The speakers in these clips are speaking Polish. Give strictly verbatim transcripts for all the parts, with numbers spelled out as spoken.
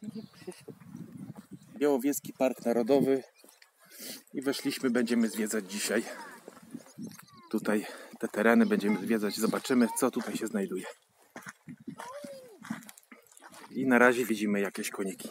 Białowieski Park Narodowy i weszliśmy, będziemy zwiedzać dzisiaj tutaj te tereny, będziemy zwiedzać, zobaczymy co tutaj się znajduje. I na razie widzimy jakieś koniki.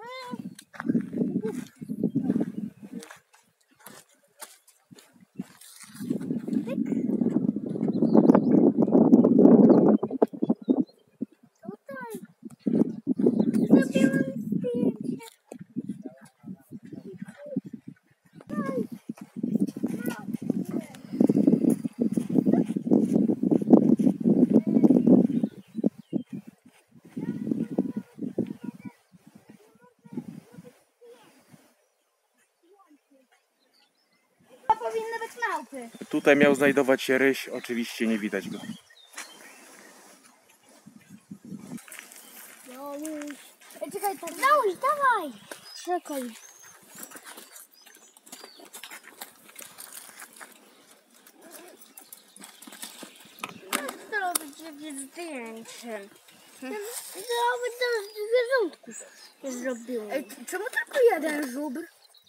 Powinny być małpy. Tutaj miał znajdować się ryś, oczywiście nie widać go. Jałuś. Ej, czekaj, tak. Jałuś, dawaj. Czekaj. To będzie zdjęcie. Zrobię teraz zwierzątków. Zrobiłem. Ej, czemu tylko jeden żubr?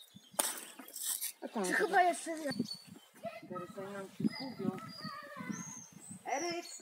Czy chyba jeszcze nie? Eryk!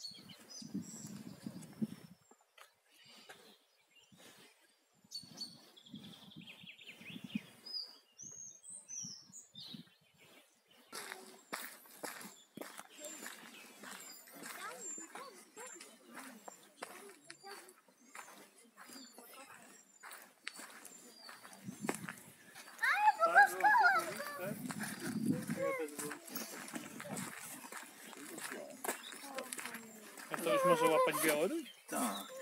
A to już może łapać białoryś? Tak.